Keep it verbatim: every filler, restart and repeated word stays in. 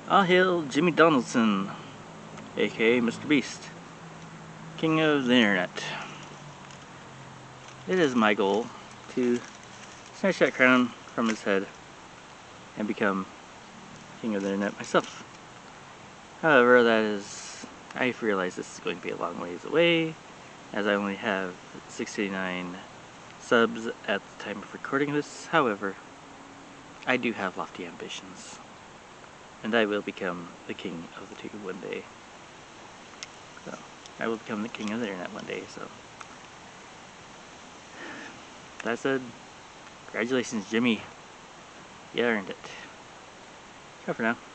All hail Jimmy Donaldson, aka Mister Beast, king of the internet. It is my goal to snatch that crown from his head and become king of the internet myself. However, that is, I realize this is going to be a long ways away, as I only have sixty-nine subs at the time of recording this. However, I do have lofty ambitions, and I will become the king of the tube one day. So, I will become the king of the internet one day, so. That said, congratulations, Jimmy. You earned it. Ciao for now.